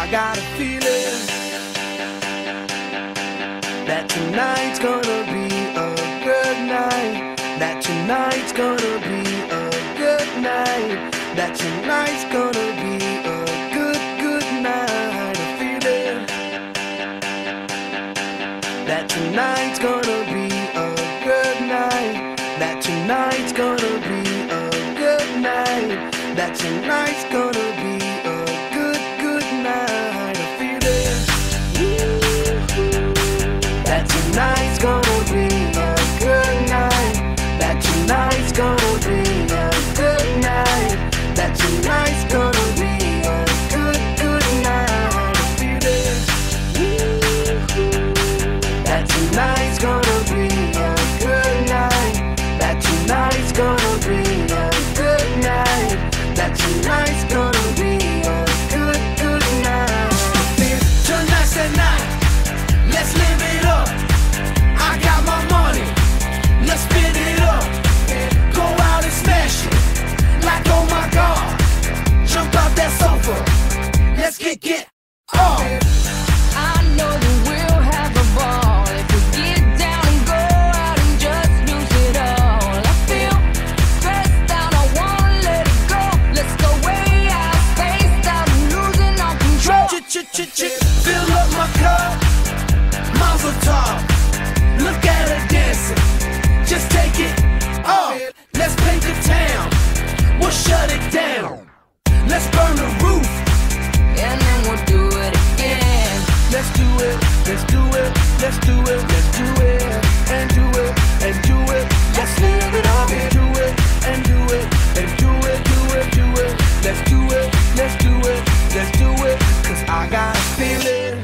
I got a feeling that tonight's gonna be a good night. That tonight's gonna be a good night. That tonight's gonna be a good night. A feeling that tonight's gonna be a good night. That tonight's gonna be a good night. That tonight's gonna be a good night. A feeling that tonight's gonna be a good night. That tonight's gonna be a good night. That tonight's gonna be a good night. A feeling that tonight's gonna be a good night. That tonight's gonna be a good night. That tonight's gonna be a good night. Tonight's the night. Let's live it up. I got my money. Let's spin it up. Go out and smash it. Like oh my God. Jump out that sofa. Let's get off. I know that we'll have a ball if we get down and go out and just lose it all. I feel stressed out, I wanna let it go. Let's go way out, spaced out, and losing all control. Fill up my cup, Mazel tov. Look at her dancing, just take it off. Let's paint the town, we'll shut it down. Let's burn the roof, And then we'll do it again. let's do it, let's do it, let's do it, let's do it, and do it, and do it. Let's live it up and do it, and do it, and do it, do it, do it. Let's do it, let's do it, let's do it. Cause I got a feeling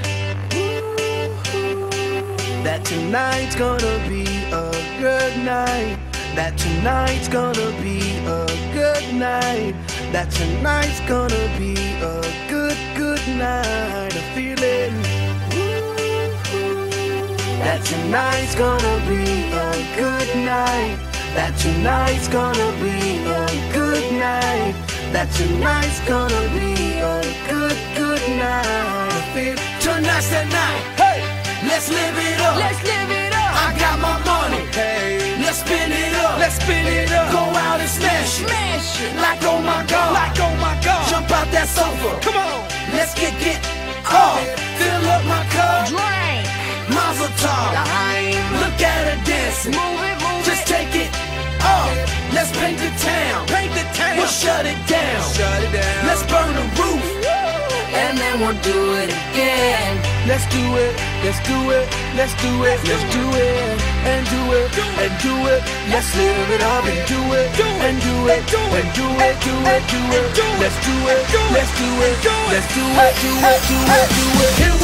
that tonight's gonna be a good night. That tonight's gonna be a good night. That tonight's gonna be a good night. A feeling that tonight's gonna be a good night. That tonight's gonna be a good night. That tonight's gonna be a good night. I feel tonight's the night. Hey, let's live it up. Let's live it up. I got my money. Hey, let's spin it up. Let's spin it up. Go out and smash it. Smash it. Like oh my God. Like oh my God. Jump out that sofa. Come on. Let's get off. Fill up my cup. Drink. Mazel tov. Look at her dancing. Move it, move Just it. take it off. Let's paint the town. Paint the town. We'll shut it down. Shut it down. Let's burn the roof. And then we'll do it again. Let's do it. Let's do it. Let's do it. Let's do it. And do it. And do it. Let's live it up and do it. And do it. And do it. Do it. Do it. Let's do it. Let's do it. Let's do it. Do it. Do it. Do it.